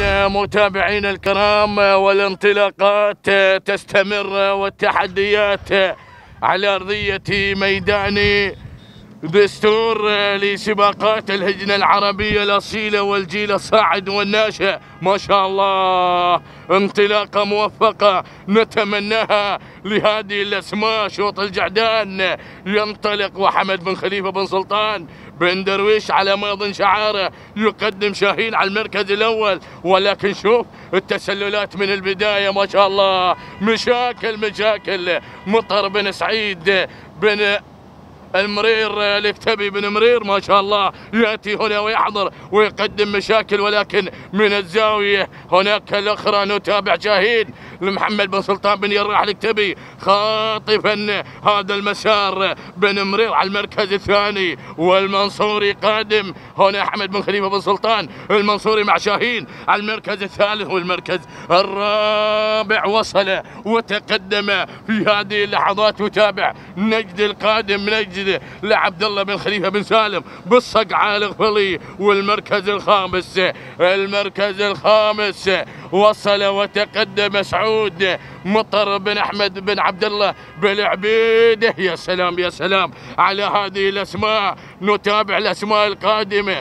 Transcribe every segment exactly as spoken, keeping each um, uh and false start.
متابعينا الكرام، والانطلاقات تستمر والتحديات على أرضية ميدان دستور لسباقات الهجنة العربية الأصيلة والجيل الصاعد والناشئ. ما شاء الله انطلاقة موفقة نتمناها لهذه الأسماء. شوط الجعدان ينطلق وحمد بن خليفة بن سلطان بن درويش على ما يظن شعاره يقدم شاهين على المركز الأول، ولكن شوف التسللات من البداية ما شاء الله. مشاكل مشاكل مطر بن سعيد بن المرير الكتبي بن مرير ما شاء الله يأتي هنا ويحضر ويقدم مشاكل، ولكن من الزاوية هناك الأخرى نتابع شاهين لمحمد بن سلطان بن يراح الكتبي خاطفا هذا المسار بن مرير على المركز الثاني، والمنصوري قادم هنا أحمد بن خليفة بن سلطان المنصوري مع شاهين على المركز الثالث والمركز الرابع. وصل وتقدم في هذه اللحظات. وتابع نجد القادم نجد لعبد الله بن خليفة بن سالم بالصقعة الغفلي، والمركز الخامس المركز الخامس وصل وتقدم سعود مطر بن احمد بن عبد الله بالعبيده. يا سلام يا سلام على هذه الاسماء. نتابع الاسماء القادمه،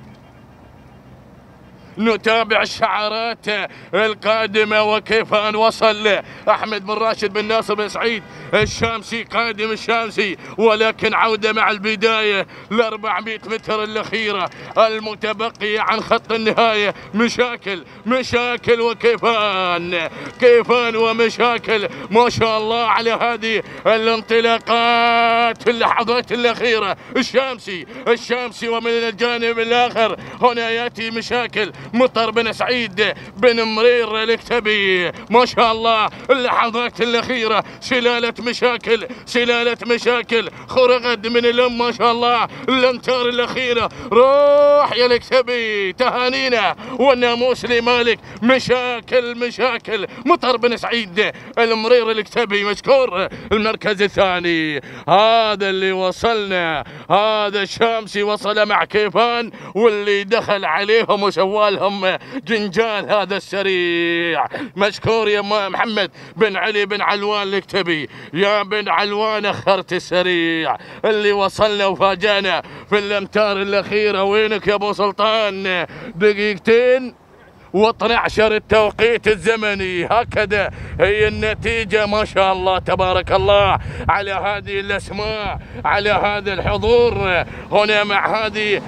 نتابع الشعارات القادمة وكيف أن وصل أحمد بن راشد بن ناصر بن سعيد الشامسي قادم الشامسي، ولكن عودة مع البداية ل أربعمئة متر الأخيرة المتبقية عن خط النهاية. مشاكل مشاكل وكيفان كيفان ومشاكل ما شاء الله على هذه الانطلاقات في اللحظات الأخيرة. الشامسي الشامسي ومن الجانب الآخر هنا يأتي مشاكل مطر بن سعيد بن مرير الكتبي ما شاء الله. اللحظات الأخيرة سلالة مشاكل سلالة مشاكل خرجت من الأم ما شاء الله. الأمتار الأخيرة روح يا الكتبي تهانينا والناموس لمالك. مشاكل مشاكل مطر بن سعيد المرير الكتبي مشكور. المركز الثاني هذا اللي وصلنا، هذا الشامسي وصل مع كيفان واللي دخل عليهم وسوالهم جنجال هذا السريع. مشكور يا محمد بن علي بن علوان الكتبي، يا بن علوان اخرت السريع اللي وصلنا وفاجانا في الامتار الاخيره. وينك يا ابو سلطان؟ دقيقتين واثني عشر التوقيت الزمني. هكذا هي النتيجة ما شاء الله تبارك الله على هذه الأسماء على هذا الحضور هنا مع هذه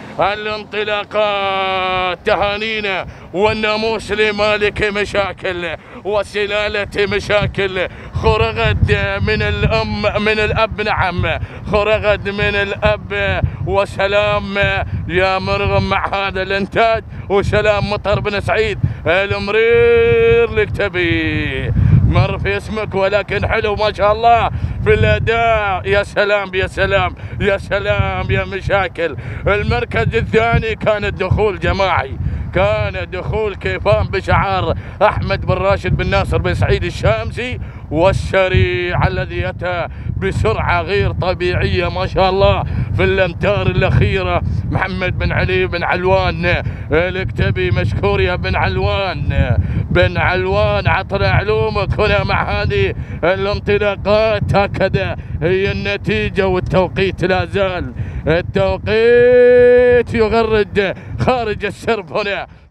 الانطلاقات. تهانينا والناموس لمالك مشاكل وسلالة مشاكل خرجت من الأم من الأب. نعم خرجت من الأب. وسلام يا مرغم مع هذا الانتاج، وسلام مطر بن سعيد المرير الكتبي. مر في اسمك ولكن حلو ما شاء الله في الأداء. يا سلام يا سلام يا سلام يا مشاكل. المركز الثاني كان الدخول جماعي، كان دخول كيفان بشعار أحمد بن راشد بن ناصر بن سعيد الشامسي، والسريع الذي أتى بسرعة غير طبيعية ما شاء الله في الأمتار الأخيرة محمد بن علي بن علوان الكتبي. مشكور يا بن علوان بن علوان عطنا علومك هنا مع هذه الانطلاقات. هكذا هي النتيجة والتوقيت لا زال التوقيت يغرد خارج السرب هنا